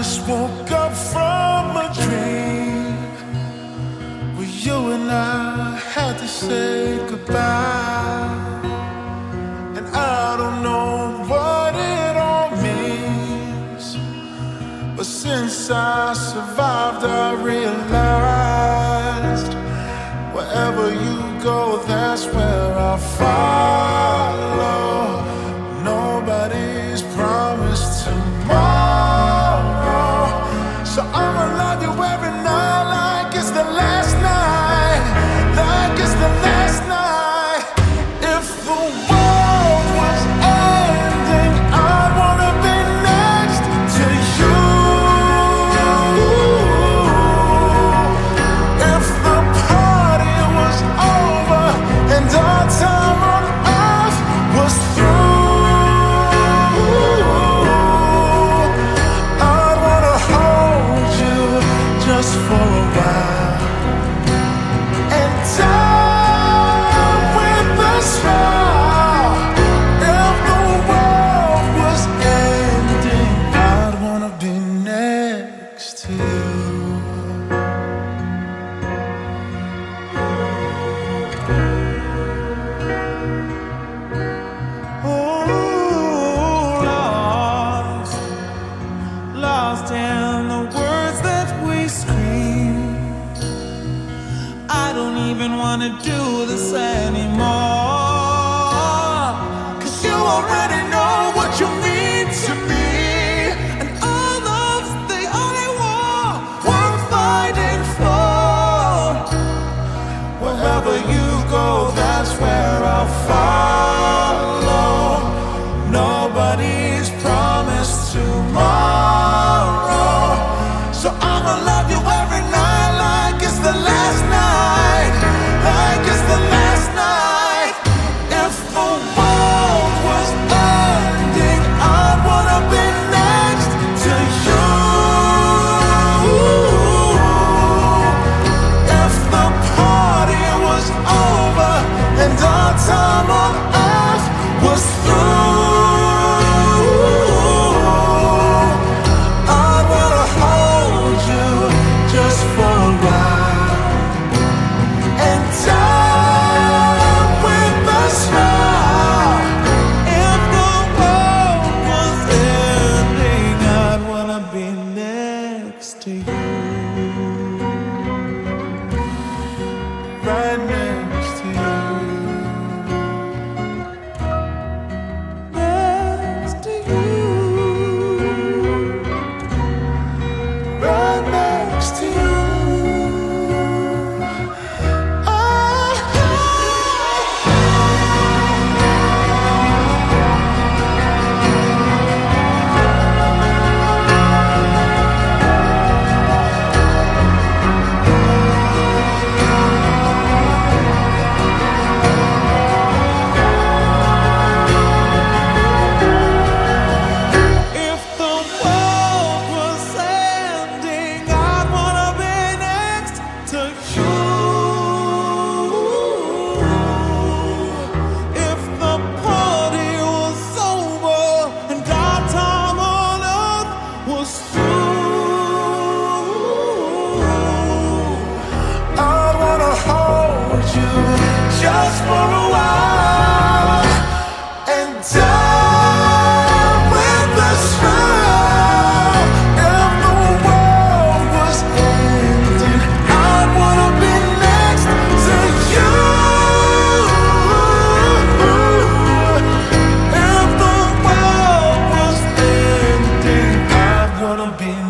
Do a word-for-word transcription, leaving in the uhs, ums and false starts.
just woke up from a dream where you and I had to say goodbye. And I don't know what it all means, but since I survived I realized wherever you go, that's where I'll follow. Nobody's promised tomorrow, so I'ma love you every night like it's the last night, like it's the last night. If the world was ending, I'd wanna be next to you. If the party was over and our time on earth was through, just for a while and die with a smile. If the world was ending, I'd wanna be next to you. Oh, lost, lost in the words that we scream. I don't even wanna do this anymore, 'cause you already know what you mean to me, and all love's the only war worth fighting for. Wherever you go, that's where I'll follow. Nobody's promised tomorrow, so I'ma love you every night like it's the last night, like it's the last night. If the world was ending, I'd wanna be next to you. If the party was over and our time on earth was through, just for a while and die with a smile. If the world was ending, I'd wanna be next to you, right next to you, next to you, right next to you. Just for a while and die with a smile. If the world was ending, I'd wanna be next to you. If the world was ending, I'd wanna be